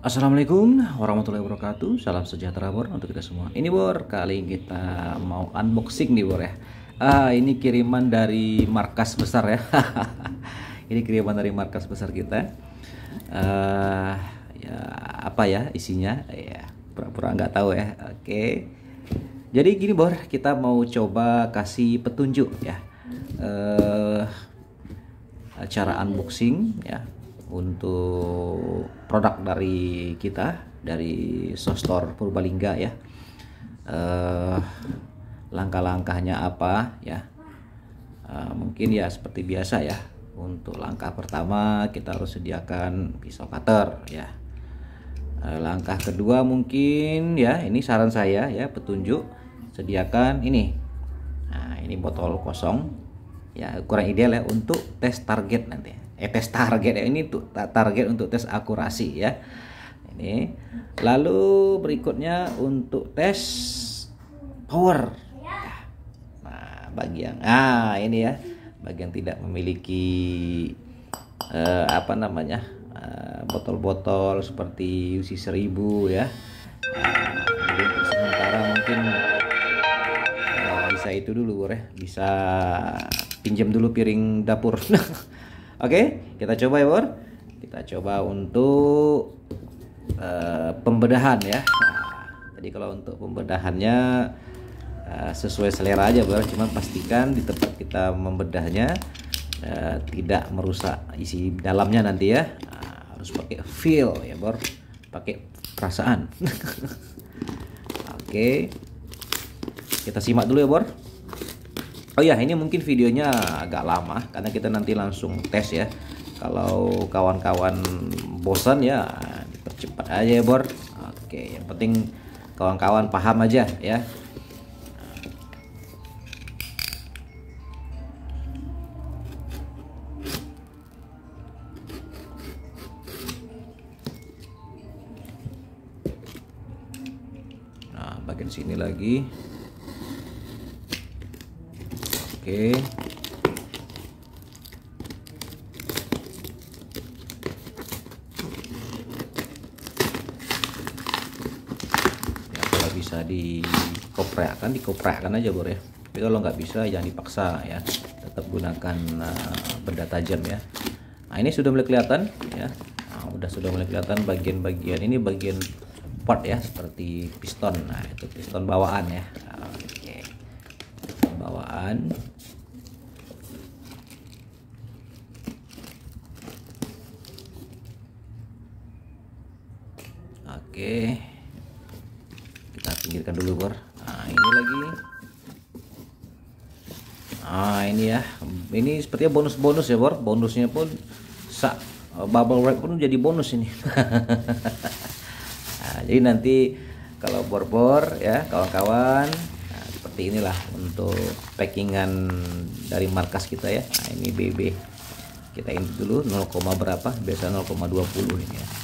Assalamualaikum warahmatullahi wabarakatuh. Salam sejahtera Bor untuk kita semua. Ini Bor, kali ini kita mau unboxing nih Bor ya. Ini kiriman dari markas besar ya. Ini kiriman dari markas besar kita. Ya apa ya isinya? Ya pura-pura nggak tahu ya. Oke. Jadi gini Bor, kita mau coba kasih petunjuk ya. Cara unboxing ya untuk produk dari kita dari Sostor Purbalingga ya. Langkah-langkahnya apa ya, mungkin ya seperti biasa ya. Untuk langkah pertama kita harus sediakan pisau cutter ya. Langkah kedua mungkin ya, ini saran saya ya, petunjuk, sediakan ini. Nah ini botol kosong ya, kurang ideal ya untuk tes target nanti. Tes target ya, ini tuh target untuk tes akurasi ya. Ini lalu berikutnya untuk tes power ya. Nah bagian ini ya, bagian tidak memiliki apa namanya, botol-botol seperti UC 1000 ya. Jadi untuk sementara mungkin bisa itu dulu Bor ya, bisa pinjam dulu piring dapur. Oke, kita coba ya Bor. Kita coba untuk pembedahan ya. Jadi kalau untuk pembedahannya sesuai selera aja Bor. Cuma pastikan di tempat kita membedahnya tidak merusak isi dalamnya nanti ya. Harus pakai feel ya Bor, pakai perasaan. Oke, kita simak dulu ya Bor. Oh ya, ini mungkin videonya agak lama karena kita nanti langsung tes ya. Kalau kawan-kawan bosan ya dipercepat aja ya Bor. Oke, yang penting kawan-kawan paham aja ya. Nah, bagian sini lagi. Oke. Ya, kalau bisa dikoprakkan aja Bor ya. Tapi kalau nggak bisa jangan dipaksa ya. Tetap gunakan benda tajam ya. Nah, ini sudah mulai kelihatan ya. Nah, sudah mulai kelihatan bagian-bagian ini, bagian part ya, seperti piston. Nah, itu piston bawaan ya. Oke. Piston bawaan. Oke, kita pinggirkan dulu Bor. Nah ini lagi. Nah ini ya, ini sepertinya bonus-bonus ya Bor. Bonusnya pun bubble wrap pun jadi bonus ini. Nah, jadi nanti kalau bor-bor ya kawan-kawan, nah, seperti inilah untuk packingan dari markas kita ya. Nah ini BB, kita ini dulu 0, berapa, biasa 0,20 ini ya.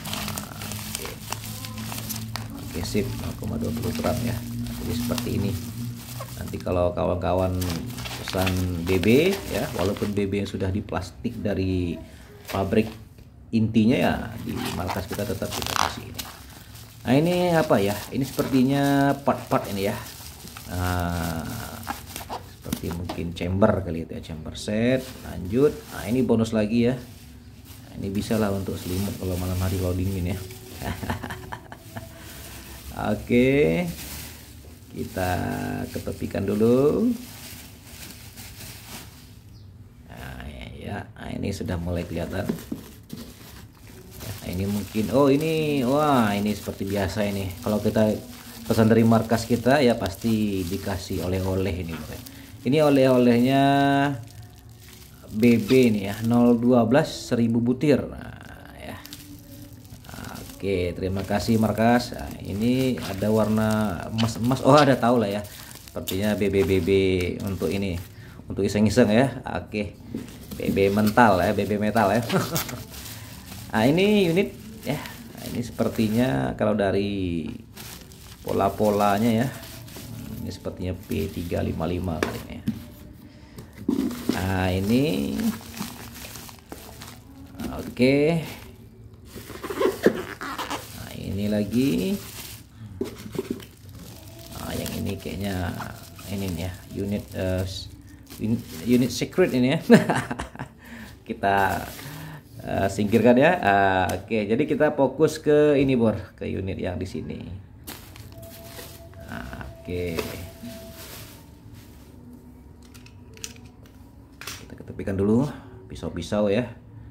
Oke sip, 0,20 gram ya. Nah, jadi seperti ini. Nanti kalau kawan-kawan pesan BB ya, walaupun BB yang sudah diplastik dari pabrik intinya ya, di markas kita tetap kita kasih ini. Nah ini apa ya, ini sepertinya part-part ini ya. Nah, seperti mungkin chamber kali itu ya, chamber set. Lanjut, nah ini bonus lagi ya. Nah, ini bisa lah untuk selimut kalau malam hari kalau dingin ya. Oke, kita ketepikan dulu. Nah, ya, nah, ini sudah mulai kelihatan. Nah, ini mungkin, wah ini seperti biasa ini. Kalau kita pesan dari markas kita ya pasti dikasih oleh-oleh ini. Ini oleh-olehnya BB nih ya, 012 1000 butir. Oke, terima kasih markas. Nah, ini ada warna emas-emas. Oh, ada tahu lah ya. Sepertinya BB untuk ini, untuk iseng-iseng ya. Oke. BB mental ya, BB metal ya. Nah, ini unit ya. Nah, ini sepertinya kalau dari pola-polanya ya. Ini sepertinya P355 kali ini ya. Nah, ini oke. ini lagi. Yang ini kayaknya ini nih ya, unit secret ini ya. Kita singkirkan ya. Oke, jadi kita fokus ke ini Bor, ke unit yang di sini. Oke, kita ketepikan dulu pisau-pisau ya.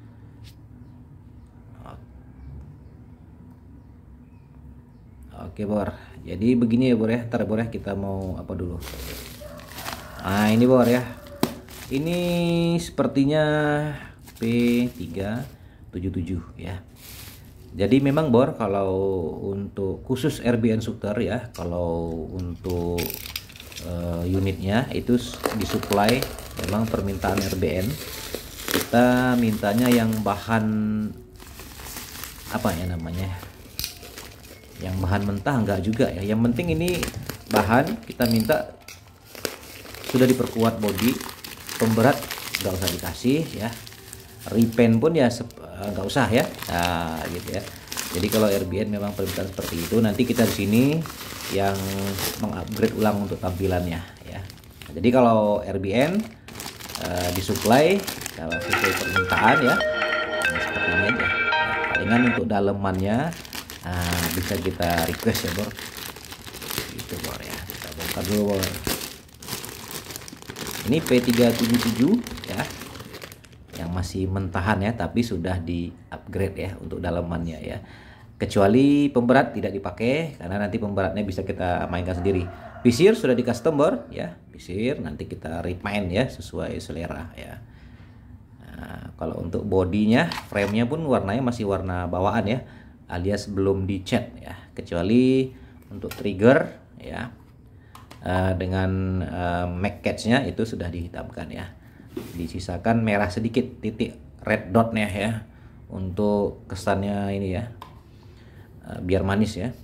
Oke Bor, jadi begini ya Bor ya. Ntar Bor ya, kita mau apa dulu. Nah ini Bor ya, ini sepertinya P377 ya. Jadi memang Bor, kalau untuk khusus RBN Shooter ya, kalau untuk unitnya itu disuplai memang permintaan RBN. Kita mintanya yang bahan apa ya namanya, yang bahan mentah enggak juga ya. Yang penting ini bahan kita minta sudah diperkuat body, pemberat nggak usah dikasih ya, repaint pun ya nggak usah ya. Nah gitu ya. Jadi kalau RBN memang permintaan seperti itu, nanti kita di sini yang mengupgrade ulang untuk tampilannya ya. Nah, jadi kalau RBN disuplai kalau sesuai permintaan ya, nah, seperti ini aja. Nah, palingan untuk dalemannya bisa kita request ya Bor. Itu Bor ya, kita bongkar dulu Bor. Ini P377 ya, yang masih mentahan ya, tapi sudah di upgrade ya untuk dalamannya ya. Kecuali pemberat tidak dipakai, karena nanti pemberatnya bisa kita mainkan sendiri. Visir sudah di custom Bor ya, visir nanti kita repaint ya sesuai selera ya. Nah, kalau untuk bodinya, framenya pun warnanya masih warna bawaan ya, alias belum dicat ya. Kecuali untuk trigger ya, dengan mag catch-nya itu sudah dihitamkan ya. Disisakan merah sedikit titik red dotnya ya, untuk kesannya ini ya, biar manis ya.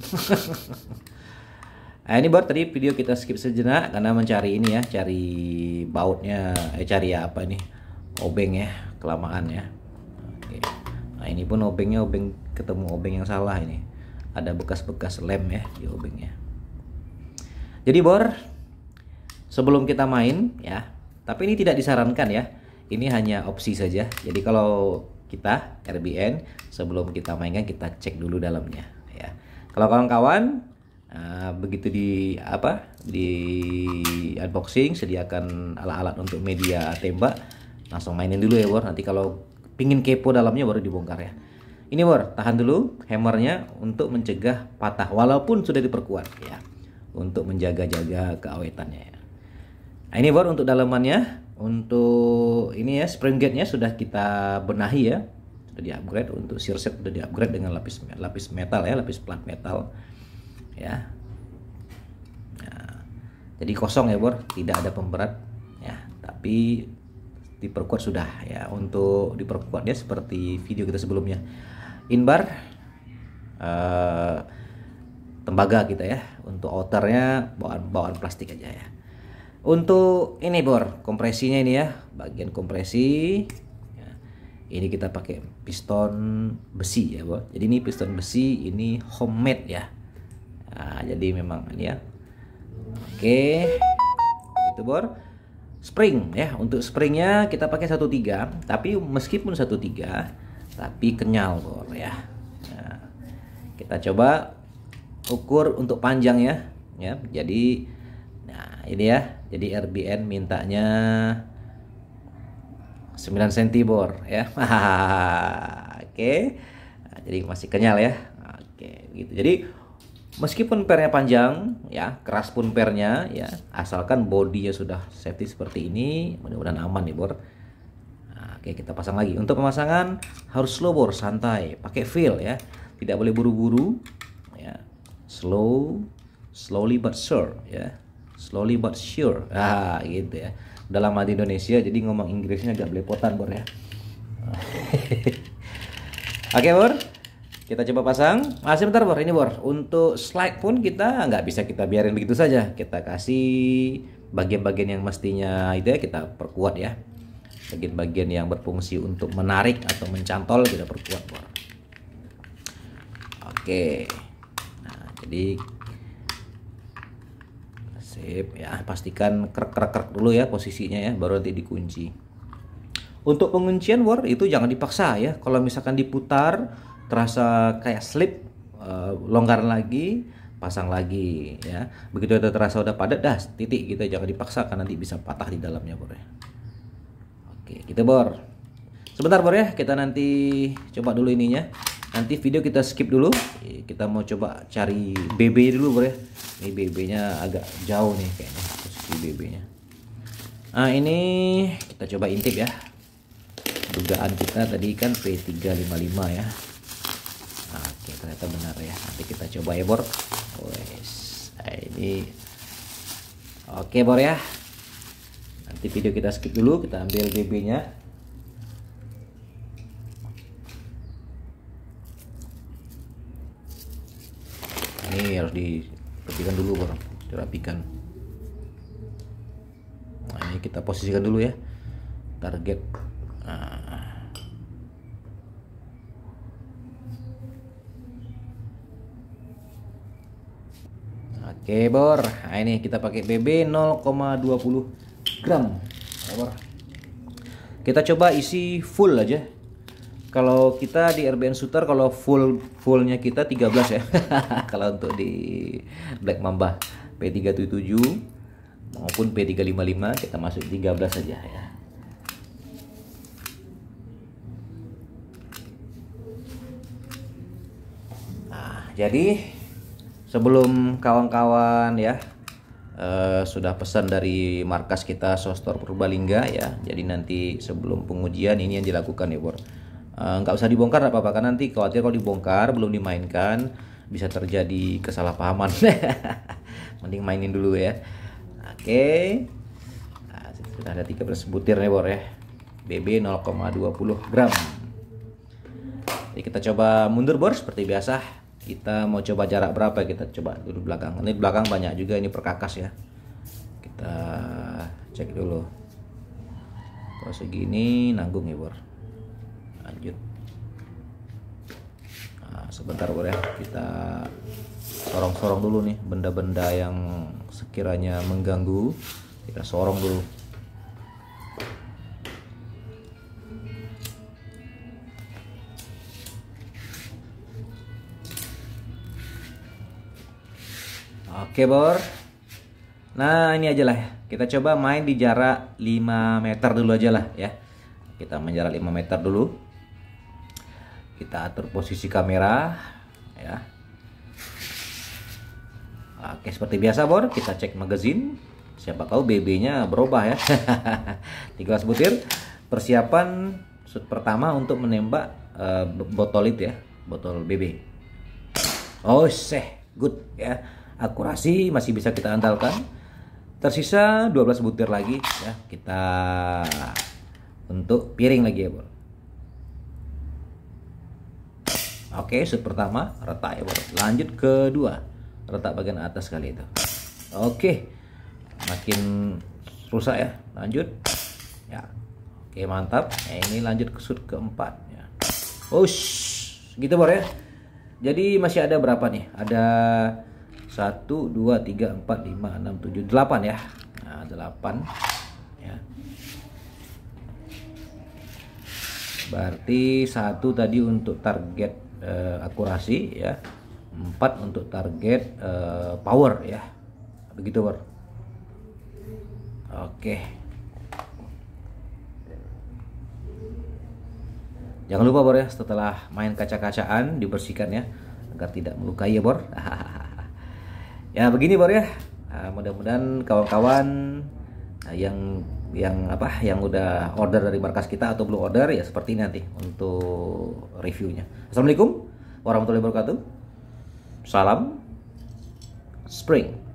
Nah ini Bor, tadi video kita skip sejenak karena mencari ini ya, cari bautnya, cari ya apa ini, obeng ya, kelamaan ya. Oke. Nah ini pun obengnya, ketemu obeng yang salah ini, ada bekas-bekas lem ya di obengnya. Jadi Bor, sebelum kita main ya, tapi ini tidak disarankan ya, ini hanya opsi saja. Jadi kalau kita RBN sebelum kita mainkan, kita cek dulu dalamnya ya. Kalau kawan-kawan begitu di unboxing, sediakan alat-alat untuk media tembak, langsung mainin dulu ya Bor. Nanti kalau pingin kepo dalamnya baru dibongkar ya. Ini Bor, tahan dulu hammernya untuk mencegah patah walaupun sudah diperkuat ya, untuk menjaga-jaga keawetannya ya. Nah ini Bor untuk dalamannya. Untuk ini ya, spring gate-nya sudah kita benahi ya, sudah di-upgrade. Untuk shear set sudah di-upgrade dengan lapis metal ya, lapis plat metal ya. Nah, jadi kosong ya Bor, tidak ada pemberat ya, tapi diperkuat sudah ya. Untuk diperkuatnya seperti video kita sebelumnya, inbar, tembaga kita ya. Untuk outernya bawaan plastik aja ya. Untuk ini Bor, kompresinya ini ya, bagian kompresi ya, ini kita pakai piston besi ya Bor. Jadi ini piston besi, ini homemade ya. Nah, jadi memang ini ya. Oke, itu Bor. Spring ya, untuk springnya kita pakai 1.3, tapi meskipun 1.3 tapi kenyal Bor ya. Nah, kita coba ukur untuk panjang ya. Jadi nah ini ya, jadi RBN mintanya 9 cm Bor ya. Oke. Nah, jadi masih kenyal ya. Oke, gitu. Jadi meskipun pernya panjang ya, keras pun pernya ya, asalkan bodinya sudah safety seperti ini, mudah-mudahan aman nih Bor. Nah, oke, kita pasang lagi. Untuk pemasangan harus slow Bor, santai, pakai feel ya. Tidak boleh buru-buru ya. Slowly but sure ya. Slowly but sure. Gitu ya. Udah lama di Indonesia jadi ngomong Inggrisnya agak belepotan Bor ya. Oke Bor, kita coba pasang. Sebentar Bor, ini Bor, untuk slide pun kita nggak bisa kita biarin begitu saja. Kita kasih bagian-bagian yang mestinya itu ya, kita perkuat ya. Bagian-bagian yang berfungsi untuk menarik atau mencantol kita perkuat Bor. Oke, Jadi sip ya, pastikan krek dulu ya posisinya ya, baru nanti dikunci. Untuk penguncian bor itu jangan dipaksa ya. Kalau misalkan diputar terasa kayak slip, longgar lagi, pasang lagi ya. Begitu udah terasa udah padat, dah titik gitu, jangan dipaksa karena nanti bisa patah di dalamnya bor ya. Oke gitu bor. Sebentar bor ya, kita nanti coba dulu ininya. Nanti video kita skip dulu. Kita mau coba cari BB dulu bor ya. Ini BB-nya agak jauh nih kayaknya posisi BB-nya. Nah ini kita coba intip ya. Dugaan kita tadi kan P355 ya. Oke, ternyata benar ya. Nanti kita coba ya bor. Wes, ini oke bor ya. Nanti video kita skip dulu, kita ambil BB-nya. Ini harus dirapikan dulu bor, dirapikan. Nah, ini kita posisikan dulu ya target. Oke bor, nah ini kita pakai BB 0,20 gram ya, bor. Kita coba isi full aja. Kalau kita di RBN Shooter, kalau fullnya kita 13 ya. Kalau untuk di Black Mamba P377 maupun P355 kita masuk 13 saja ya. Nah, jadi sebelum kawan-kawan ya sudah pesan dari markas kita Sostor Purbalingga ya, jadi nanti sebelum pengujian ini yang dilakukan ya bor. Nggak usah dibongkar apa-apa, kan nanti khawatir kalau dibongkar belum dimainkan bisa terjadi kesalahpahaman. Mending mainin dulu ya. Oke. Nah, sudah ada 13 butir nih bor ya. BB 0,20 gram. Jadi kita coba mundur bor seperti biasa. Kita mau coba jarak berapa, kita coba dulu belakang. Ini belakang banyak juga ini perkakas ya. Kita cek dulu. Kalau segini nanggung ya bor. Lanjut. Nah, sebentar bor ya, kita sorong-sorong dulu nih benda-benda yang sekiranya mengganggu, kita sorong dulu. Oke bor. Nah ini aja lah ya. Kita coba main di jarak 5 meter dulu aja lah ya. Kita menjarak 5 meter dulu. Kita atur posisi kamera ya. Oke, seperti biasa bor, kita cek magazine. Siapa tahu BB-nya berubah ya. 13 butir. Persiapan shoot pertama untuk menembak botol itu ya, botol BB. Oh, good ya. Akurasi masih bisa kita andalkan. Tersisa 12 butir lagi ya. Kita untuk piring lagi ya bor. Oke, shoot pertama retak ya bor. Lanjut kedua, retak bagian atas kali itu. Oke, makin rusak ya. Lanjut ya. Oke mantap. Nah, ini lanjut ke shoot keempat ya. Gitu bor ya. Jadi masih ada berapa nih? Ada 1, 2, 3, 4, 5, 6, 7, 8 ya. Nah 8 ya. Berarti 1 tadi untuk target akurasi ya, 4 untuk target power ya, begitu bor. Oke, jangan lupa bor ya, setelah main kaca-kacaan dibersihkan ya agar tidak melukai ya bor. Ya begini bor ya. Mudah-mudahan kawan-kawan yang udah order dari markas kita atau belum order ya seperti ini nanti untuk reviewnya. Assalamualaikum warahmatullahi wabarakatuh. Salam Spring.